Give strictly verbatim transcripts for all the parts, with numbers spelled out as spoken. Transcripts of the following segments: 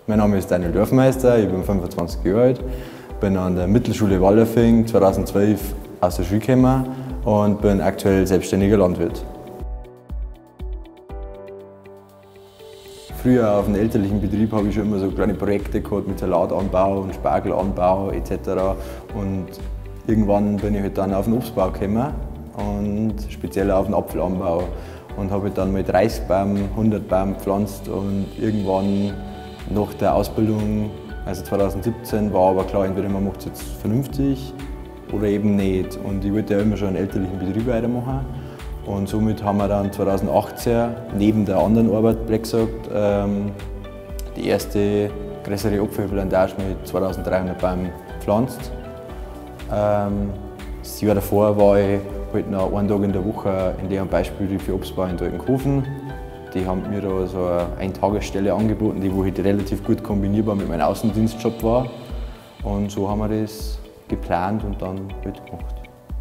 Mein Name ist Daniel Dorfmeister, ich bin fünfundzwanzig Jahre alt, bin an der Mittelschule Wallerfing zweitausendzwölf aus der Schule gekommen und bin aktuell selbstständiger Landwirt. Früher auf einem elterlichen Betrieb habe ich schon immer so kleine Projekte gehabt mit Salatanbau und Spargelanbau et cetera. Und irgendwann bin ich halt dann auf den Obstbau gekommen und speziell auf den Apfelanbau und habe halt dann mit dreißig Bäumen, hundert Bäumen gepflanzt und irgendwann nach der Ausbildung, also zweitausendsiebzehn, war aber klar, entweder man macht es jetzt vernünftig oder eben nicht. Und ich wollte ja immer schon einen elterlichen Betrieb weitermachen. Und somit haben wir dann zweitausendachtzehn, neben der anderen Arbeit, blöd gesagt, ähm, die erste größere Apfelplantage mit zweitausenddreihundert Bäumen gepflanzt. Ähm, das Jahr davor war ich halt noch einen Tag in der Woche in deren Beispiel für Obstbau in Deutenkofen. Die haben mir da so eine Eintagesstelle angeboten, die wo halt relativ gut kombinierbar mit meinem Außendienstjob war. Und so haben wir das geplant und dann halt gemacht.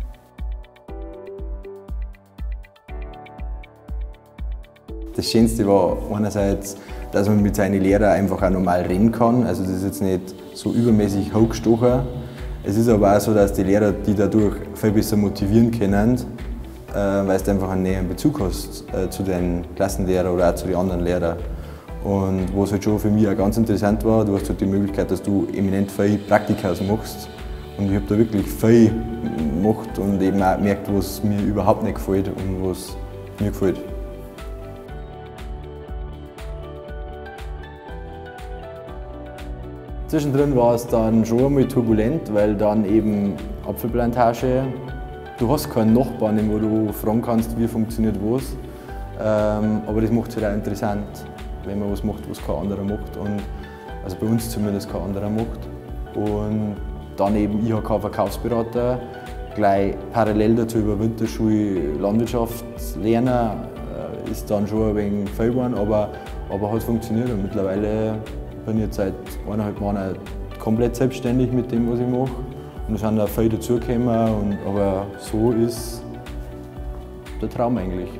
Das Schönste war einerseits, dass man mit seinen Lehrern einfach auch normal reden kann. Also das ist jetzt nicht so übermäßig hochgestochen. Es ist aber auch so, dass die Lehrer die dadurch viel besser motivieren können, äh, weil du einfach einen näheren Bezug hast äh, zu den Klassenlehrern oder auch zu den anderen Lehrern. Und was halt schon für mich auch ganz interessant war, du hast halt die Möglichkeit, dass du eminent viel Praktika machst. Und ich habe da wirklich viel gemacht und eben auch gemerkt, was mir überhaupt nicht gefällt und was mir gefällt. Zwischendrin war es dann schon einmal turbulent, weil dann eben Apfelplantage, du hast keinen Nachbarn, wo du fragen kannst, wie funktioniert was. Ähm, aber das macht es halt auch interessant, wenn man was macht, was kein anderer macht. Und, also bei uns zumindest kein anderer macht. Und dann eben I H K-Verkaufsberater, gleich parallel dazu über Winterschule Landwirtschaft lernen, äh, ist dann schon ein wenig viel geworden, aber, aber hat funktioniert und mittlerweile bin ich jetzt seit eineinhalb Monaten komplett selbstständig mit dem, was ich mache. Und es sind auch viele dazugekommen, aber so ist der Traum eigentlich.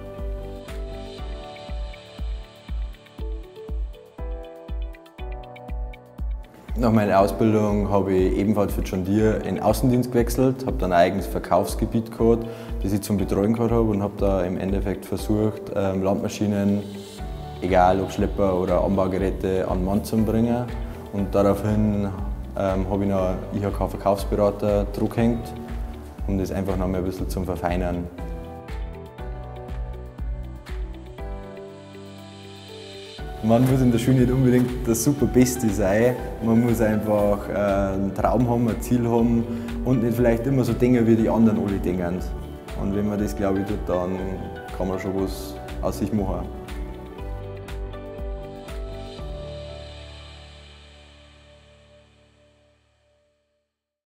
Nach meiner Ausbildung habe ich ebenfalls für John Deere in den Außendienst gewechselt, habe dann ein eigenes Verkaufsgebiet gehabt, das ich zum Betreuen gehabt habe und habe da im Endeffekt versucht, Landmaschinen, egal ob Schlepper oder Anbaugeräte, an den Mann zu bringen. Und daraufhin ähm, habe ich noch einen I H K-Verkaufsberater draufgehängt, um das einfach noch mal ein bisschen zu verfeinern. Man muss in der Schule nicht unbedingt das super Beste sein, man muss einfach äh, einen Traum haben, ein Ziel haben und nicht vielleicht immer so denken, wie die anderen alle denken. Und wenn man das, glaube ich, tut, dann kann man schon was aus sich machen.